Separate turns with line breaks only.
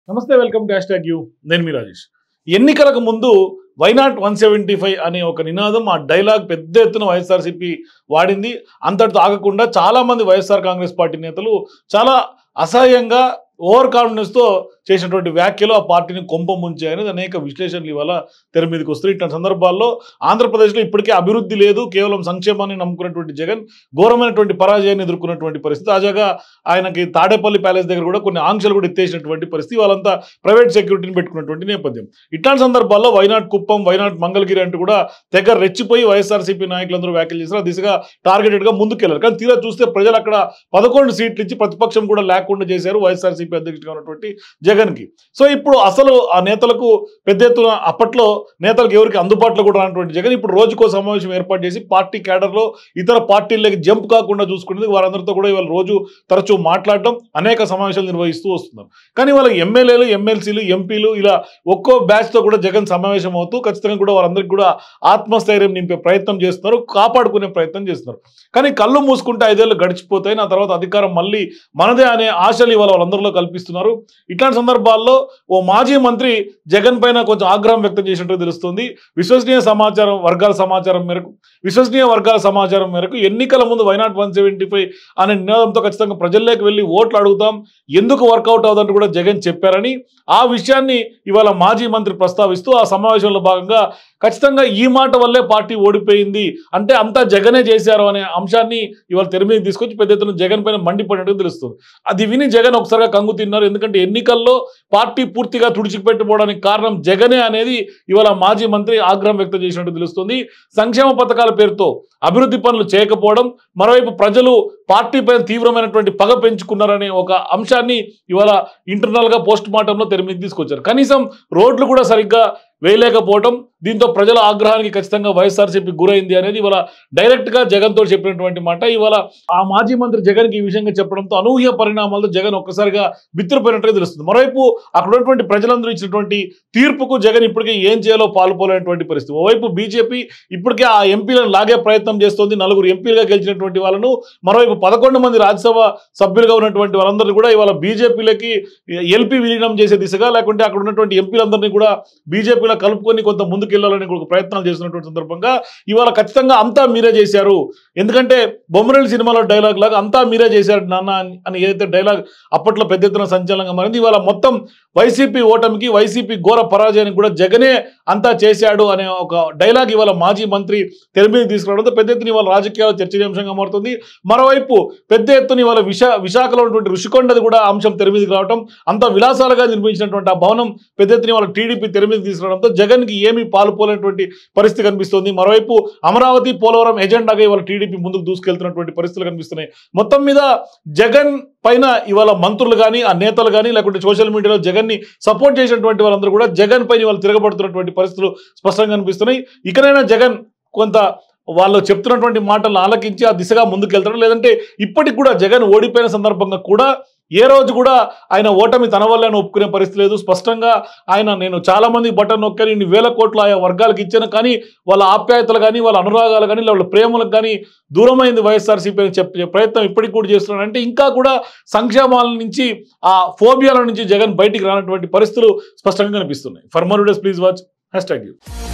నమస్తే welcome to #you నేను మీ రాజేష్. ఎన్నికలకు ముందు వైనాట్ 175 అనే ఒక నినాదం ఆ డైలాగ్ పెద్ద ఎత్తున వైఎస్ఆర్సీపీ వాడింది. అంతటితో ఆగకుండా చాలామంది వైఎస్ఆర్ కాంగ్రెస్ పార్టీ నేతలు చాలా అసహ్యంగా ఓవర్ కాన్ఫిడెన్స్తో చేసినటువంటి వ్యాఖ్యలు ఆ పార్టీని కొంప ముంచాయనేది అనేక విశ్లేషణలు ఇవాళ తెర మీదకి వస్తాయి. ఇట్లాంటి సందర్భాల్లో ఆంధ్రప్రదేశ్లో ఇప్పటికే అభివృద్ధి లేదు, కేవలం సంక్షేమాన్ని నమ్ముకున్నటువంటి జగన్ ఘోరమైనటువంటి పరాజయాన్ని ఎదుర్కొన్నటువంటి పరిస్థితి. తాజాగా ఆయనకి తాడేపల్లి ప్యాలెస్ దగ్గర కూడా కొన్ని ఆంక్షలు కూడా ఎత్తేసినటువంటి పరిస్థితి. వాళ్ళంతా ప్రైవేట్ సెక్యూరిటీని పెట్టుకున్నటువంటి నేపథ్యం. ఇట్లాంటి సందర్భాల్లో వైనాట్ కుప్పం, వైనాట్ మంగళగిరి అంటూ కూడా తెగ రెచ్చిపోయి వైఎస్ఆర్సీపీ నాయకులందరూ వ్యాఖ్యలు చేశారు. ఆ దిశగా టార్గెటెడ్గా ముందుకెళ్లారు. కానీ తీరా చూస్తే ప్రజలు అక్కడ 11 సీట్లు ఇచ్చి ప్రతిపక్షం కూడా లేకుండా చేశారు వైఎస్ఆర్సీపీ అధ్యక్షుడిగా ఉన్నటువంటి జగన్కి. సో ఇప్పుడు అసలు ఆ నేతలకు పెద్ద ఎత్తున అప్పట్లో నేతలకు ఎవరికి అందుబాటులో కూడా రానటువంటి జగన్ ఇప్పుడు రోజుకో సమావేశం ఏర్పాటు చేసి పార్టీ క్యాడర్లో ఇతర పార్టీలకి జంప్ కాకుండా చూసుకునేది వారందరితో కూడా ఇవాళ రోజు తరచూ మాట్లాడడం, అనేక సమావేశాలు నిర్వహిస్తూ వస్తున్నారు. కానీ వాళ్ళ ఎమ్మెల్యేలు, ఎమ్మెల్సీలు, ఎంపీలు ఇలా ఒక్కో బ్యాచ్తో కూడా జగన్ సమావేశం అవుతూ ఖచ్చితంగా కూడా వారందరికీ కూడా ఆత్మస్థైర్యం నింపే ప్రయత్నం చేస్తున్నారు, కాపాడుకునే ప్రయత్నం చేస్తున్నారు. కానీ కళ్ళు మూసుకుంటే 5 ఏళ్ళు గడిచిపోతాయి, నా తర్వాత అధికారం మళ్ళీ మనదే అనే ఆశలు ఇవాళ వాళ్ళందరిలో కల్పిస్తున్నారు. ఇట్లాంటి సందర్భాల్లో ఓ మాజీ మంత్రి జగన్ పైన కొంచెం ఆగ్రహం వ్యక్తం చేసినట్టు తెలుస్తుంది. విశ్వసనీయ వర్గాల సమాచారం మేరకు ఎన్నికల ముందు వైనాట్ 175 అనే నినాదంతో ఖచ్చితంగా ప్రజల్లోకి వెళ్ళి ఓట్లు అడుగుతాం, ఎందుకు వర్కౌట్ అవుతుందంటూ కూడా జగన్ చెప్పారని ఆ విషయాన్ని ఇవాళ మాజీ మంత్రి ప్రస్తావిస్తూ ఆ సమావేశంలో భాగంగా ఖచ్చితంగా ఈ మాట వల్లే పార్టీ ఓడిపోయింది అంటే అంతా జగనే చేశారు అనే అంశాన్ని ఇవాళ తెర మీద తీసుకొచ్చి పెద్ద ఎత్తున జగన్ పైన మండిపడినట్టు తెలుస్తుంది. అది విని జగన్ ఒకసారిగా కంగు తిన్నారు. ఎందుకంటే ఎన్నికల్లో పార్టీ పూర్తిగా తుడిచిపెట్టుకోవడానికి కారణం జగనే అనేది ఇవాళ మాజీ మంత్రి ఆగ్రహం వ్యక్తం చేసినట్టు తెలుస్తుంది. సంక్షేమ పథకాల పేరుతో అభివృద్ధి పనులు చేయకపోవడం, మరోవైపు ప్రజలు పార్టీ పైన తీవ్రమైనటువంటి పగ పెంచుకున్నారనే ఒక అంశాన్ని ఇవాళ ఇంటర్నల్గా పోస్ట్ మార్టంలో తెర మీద తీసుకొచ్చారు. కనీసం రోడ్లు కూడా సరిగ్గా వేయలేకపోవడం, దీంతో ప్రజల ఆగ్రహానికి ఖచ్చితంగా వైఎస్ఆర్సీపీ గురైంది అనేది ఇవాళ డైరెక్ట్గా జగన్తో చెప్పినటువంటి మాట. ఇవాళ ఆ మాజీ మంత్రి జగన్కి ఈ విషయంగా చెప్పడంతో అనూహ్య పరిణామాలతో జగన్ ఒక్కసారిగా బిత్తుపోయినట్టుగా తెలుస్తుంది. మరోవైపు అక్కడ ఉన్నటువంటి ప్రజలందరూ ఇచ్చినటువంటి తీర్పుకు జగన్ ఇప్పటికే ఏం చేయాలో పాల్పోలేనటువంటి పరిస్థితి. ఓవైపు బీజేపీ ఇప్పటికే ఆ ఎంపీలను లాగే ప్రయత్నం చేస్తోంది, 4 ఎంపీలుగా గెలిచినటువంటి వాళ్ళను, మరోవైపు 11 మంది రాజ్యసభ సభ్యులుగా ఉన్నటువంటి వాళ్ళందరూ కూడా ఇవాళ బీజేపీలకి ఎల్పీ విలీనం చేసే దిశగా, లేకుంటే అక్కడ ఉన్నటువంటి ఎంపీలందరినీ కూడా బీజేపీలో కలుపుకొని కొంత ముందుకెళ్లాలని ప్రయత్నాలు చేస్తున్నటువంటి సందర్భంగా ఇవాళ ఖచ్చితంగా అంతా మీరే చేశారు, ఎందుకంటే బొమ్మరేలు సినిమాలో డైలాగ్ లాగా అంతా మీరే చేశారు నాన్న అని ఏదైతే డైలాగ్ అప్పట్లో పెద్ద ఎత్తున సంచలనంగా మారింది, ఇవాళ మొత్తం వైసీపీ ఓటమికి, వైసీపీ ఘోర పరాజయానికి కూడా జగనే అంతా చేశాడు అనే ఒక డైలాగ్ ఇవాళ మాజీ మంత్రి తెర మీద తీసుకురావడంతో పెద్ద ఎత్తున ఇవాళ రాజకీయాలు చర్చనీయాంశంగా మారుతుంది. మరోవైపు పెద్ద ఎత్తున ఇవాళ విశాఖలో ఉన్నటువంటి ఋషికొండది కూడా అంశం తెర మీదకి రావడం, అంత విలాసాలుగా నిర్మించినటువంటి ఆ భవనం పెద్ద ఎత్తున ఇవాళ టీడీపీ తెర మీద తీసుకురావడంతో జగన్కి ఏమీ పాలుపోలేనటువంటి పరిస్థితి కనిపిస్తుంది. మరోవైపు అమరావతి, పోలవరం ఎజెండాగా ఇవాళ టీడీపీ ముందుకు దూసుకెళ్తున్నటువంటి పరిస్థితులు కనిపిస్తున్నాయి. మొత్తం మీద జగన్ పైన ఇవాళ మంత్రులు కానీ, ఆ నేతలు కానీ, లేకుంటే సోషల్ మీడియాలో జగన్ని సపోర్ట్ చేసినటువంటి వాళ్ళందరూ కూడా జగన్ పైన ఇవాళ తిరగబడుతున్నటువంటి పరిస్థితులు స్పష్టంగా కనిపిస్తున్నాయి. ఇకనైనా జగన్ కొంత వాళ్ళు చెప్తున్నటువంటి మాటలను ఆలకించి ఆ దిశగా ముందుకెళ్తారు, లేదంటే ఇప్పటికి కూడా జగన్ ఓడిపోయిన సందర్భంగా కూడా ఏ రోజు కూడా ఆయన ఓటమి తన వల్ల ఒప్పుకునే పరిస్థితి లేదు. స్పష్టంగా ఆయన నేను చాలా మంది బటన్ నొక్కాను, ఇన్ని వేల కోట్లు ఆయా వర్గాలకు ఇచ్చాను, కానీ వాళ్ళ ఆప్యాయతలు కానీ, వాళ్ళ అనురాగాలు కానీ, వాళ్ళ ప్రేమలకు కానీ దూరమైంది వైఎస్ఆర్సీపీ అని చెప్పే ప్రయత్నం ఇప్పటికి కూడా చేస్తున్నాడు. అంటే ఇంకా కూడా సంక్షేమాల నుంచి, ఆ ఫోబియాల నుంచి జగన్ బయటికి రానటువంటి పరిస్థితులు స్పష్టంగా కనిపిస్తున్నాయి. For more videos please watch #you.